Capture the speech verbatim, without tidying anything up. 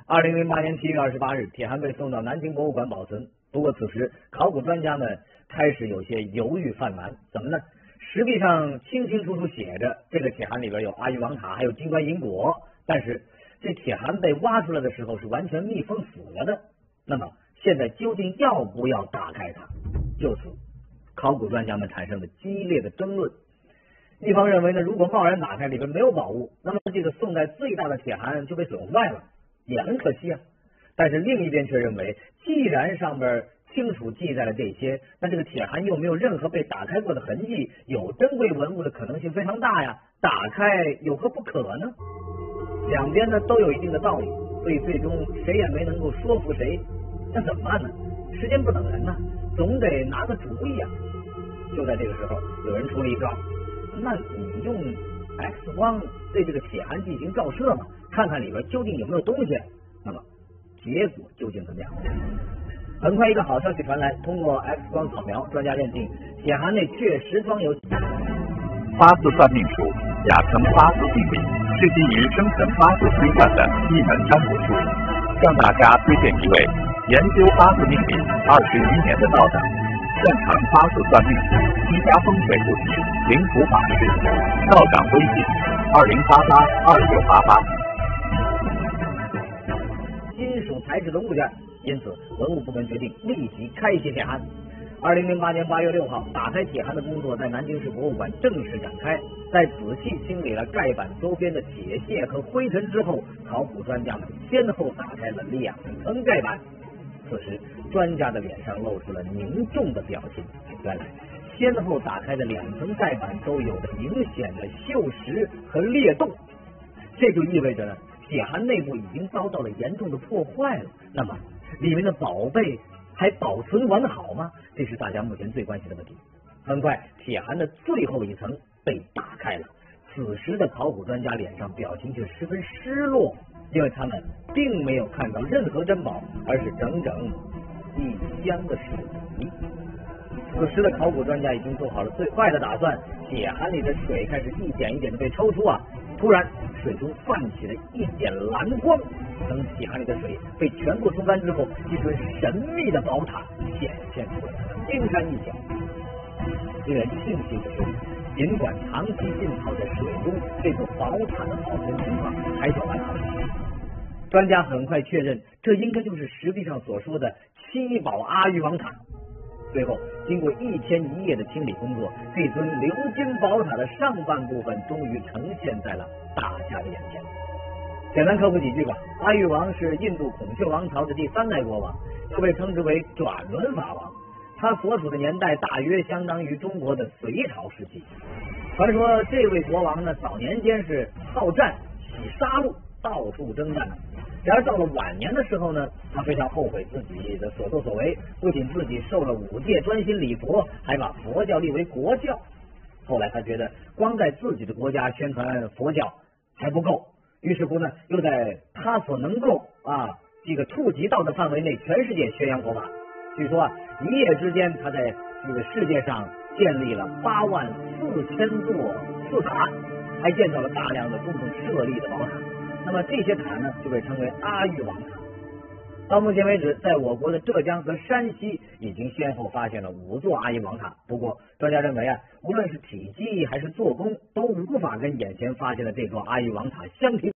二零零八年七月二十八日，铁函被送到南京博物馆保存。不过此时考古专家们开始有些犹豫犯难，怎么呢？石壁上清清楚楚写着这个铁函里边有阿育王塔，还有金冠银果，但是这铁函被挖出来的时候是完全密封死了的。那么现在究竟要不要打开它？就此，考古专家们产生了激烈的争论。一方认为呢，如果贸然打开里边没有宝物，那么这个宋代最大的铁函就被损坏了，也很可惜啊。但是另一边却认为，既然上边清楚记载了这些，那这个铁函又没有任何被打开过的痕迹，有珍贵文物的可能性非常大呀，打开有何不可呢？两边呢都有一定的道理，所以最终谁也没能够说服谁。那怎么办呢？时间不等人呐，总得拿个主意啊。就在这个时候，有人出了一招，那你用 X 光对这个铁函进行照射嘛，看看里边究竟有没有东西。那么结果究竟怎么样？很快一个好消息传来，通过 X 光扫描，专家认定铁函内确实装有八字算命术，雅称八字定理，是基于生辰八字推断的一门占卜术。向大家推荐一位研究八字命理二十余年的道长，擅长八字算命、居家风水不题、灵符法师。道长微信：二零八八二九八八。 金属材质的物件，因此文物部门决定立即开启铁函。二零零八年八月六号，打开铁函的工作在南京市博物馆正式展开。在仔细清理了盖板周边的铁屑和灰尘之后，考古专家们先后打开了两层盖板。此时，专家的脸上露出了凝重的表情。原来，先后打开的两层盖板都有着明显的锈蚀和裂洞，这就意味着呢，铁函内部已经遭到了严重的破坏了。那么，里面的宝贝还保存完好吗？这是大家目前最关心的问题。很快，铁函的最后一层被打开了。此时的考古专家脸上表情却十分失落，因为他们并没有看到任何珍宝，而是整整一箱的水。此时的考古专家已经做好了最坏的打算，铁函里的水开始一点一点的被抽出啊！突然，水中泛起了一点蓝光。等铁函里的水被全部冲干之后，一尊神秘的宝塔显现出来，冰山一角。令人庆幸的是，尽管长期浸泡在水中，这座宝塔的保存情况还算完好。专家很快确认，这应该就是石壁上所说的七宝阿育王塔。最后，经过一天一夜的清理工作，这尊鎏金宝塔的上半部分终于呈现在了大家的眼前。简单科普几句吧。阿育王是印度孔雀王朝的第三代国王，又被称之为转轮法王。他所处的年代大约相当于中国的隋朝时期。传说这位国王呢，早年间是好战、喜杀戮，到处征战。然而到了晚年的时候呢，他非常后悔自己的所作所为，不仅自己受了五戒，专心礼佛，还把佛教立为国教。后来他觉得光在自己的国家宣传佛教还不够，于是乎呢，又在他所能够啊这个触及到的范围内，全世界宣扬佛法。据说啊，一夜之间，他在这个世界上建立了八万四千座寺塔，还建造了大量的供奉舍利的宝塔。那么这些塔呢，就被称为阿育王塔。到目前为止，在我国的浙江和山西已经先后发现了五座阿育王塔。不过，专家认为啊，无论是体积还是做工，都无法跟眼前发现的这座阿育王塔相提。